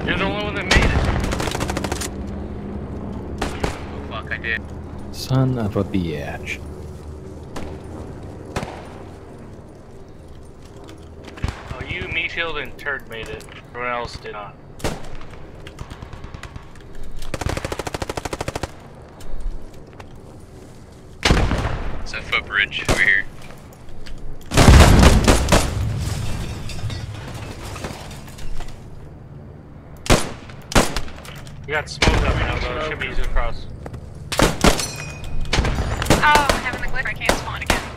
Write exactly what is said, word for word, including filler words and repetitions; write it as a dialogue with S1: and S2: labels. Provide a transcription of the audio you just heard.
S1: You're the only one that made it.
S2: Oh fuck, I did.
S3: Son of a bitch.
S1: Oh, you, Meatshield, and Turd made it. Everyone else did not.
S2: It's a footbridge over here.
S1: We got smoke up now, though. It should be easy to cross.
S4: Oh, I'm having the glitch. I can't spawn again.